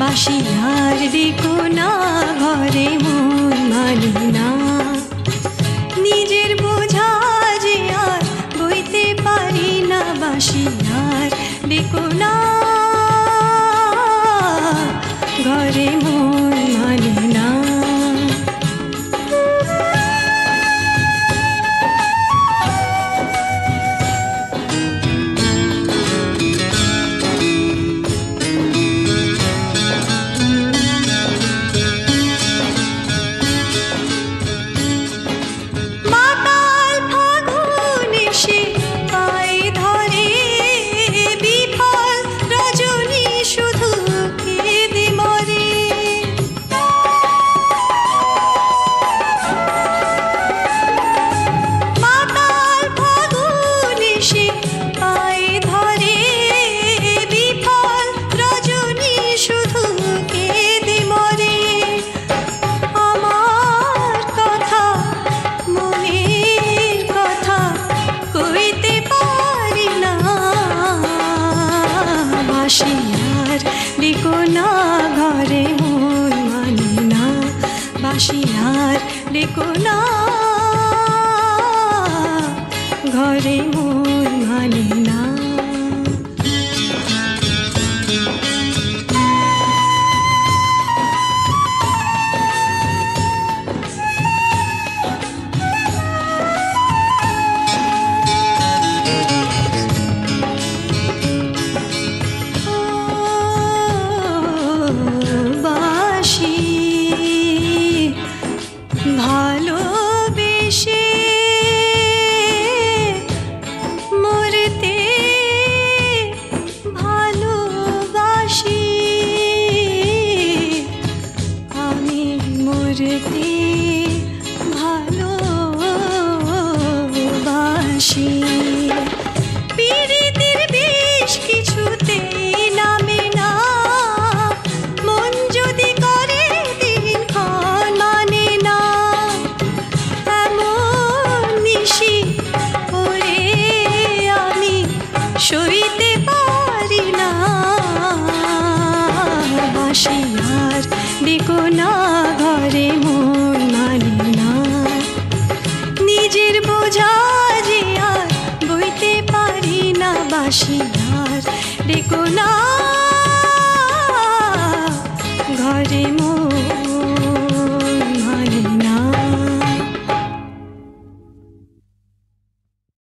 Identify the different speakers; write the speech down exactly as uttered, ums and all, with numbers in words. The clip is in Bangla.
Speaker 1: বাঁশি আর ডেকো না, ঘরে মন মানে না। নিজের বোঝা যে আর বইতে পারি না, বাঁশি আর ডেকো না, ঘরে মন মানে না। বাঁশি আর ডেকো না, ঘরে মন মানে না। বাঁশি আর ডেকো না, ঘরে মন মানে না। ভালোবেসে মরতে ভালোবাসি, আমি মরতে ভালোবাসি। পীড়িতের বেশ কিছুতেই নামে না, মন যদি করে দিনক্ষণ মানে না। এমন নিশি ওরে আমি সইতে পারি না, বাঁশি আর ডেকো না, ঘরে মন মানে না। নিজের বোঝা যে আর বইতে পারি না, বাঁশি আর ডেকো না, ঘরে মন